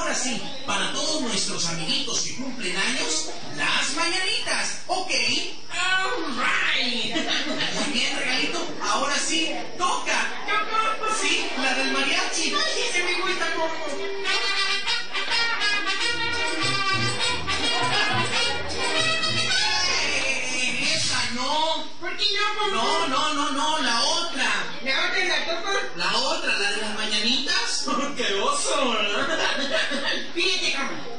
Ahora sí, para todos nuestros amiguitos que cumplen años, las mañanitas, ¿ok? All right. Muy bien, regalito. Ahora sí, toca. Sí, la del mariachi. Ay, ese me gusta poco. Esa no. ¿Por qué no, No, la otra. ¿La otra la toco? La otra, la de las mañanitas. ¡Qué oso, ¿verdad? Fíjate cómo.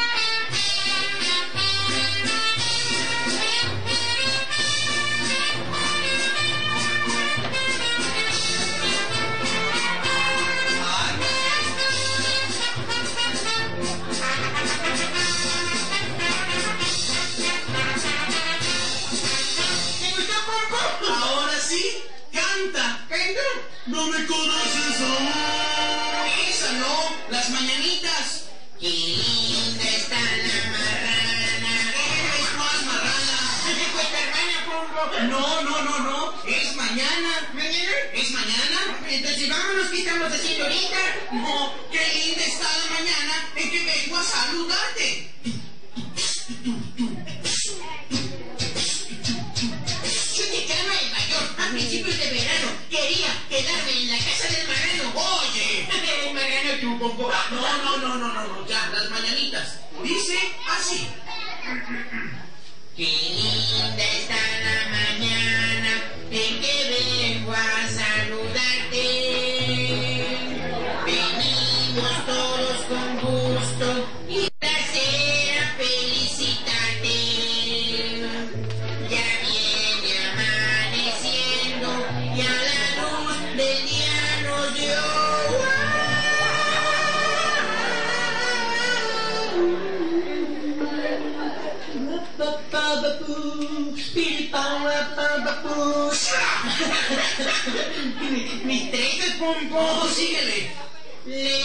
¿Te gustó, Pompo? Ahora sí, canta. ¿Canto? No me conoces aún. Esa no, las mañanitas. Qué linda está la marrana. Eres más marrana. Pues tu hermana, Pompo. No, es mañana. ¿Mañana? ¿Es mañana? Entonces vámonos, ¿qué estamos haciendo ahorita? No, qué linda está la mañana en que vengo a saludarte. Yo te llamo el mayor. A principios de verano quería quedarme en la casa del marrano. Oye. El marrano tú, Pompo. No, ya, las mañanitas. Dice así. Qué linda está la mañana en que vengo a saludarte. Venimos todos con gusto y placer a felicitarte. Ya viene amaneciendo y a la luz del día nos dio. ¿Me traes, Pompo? Síguele. Le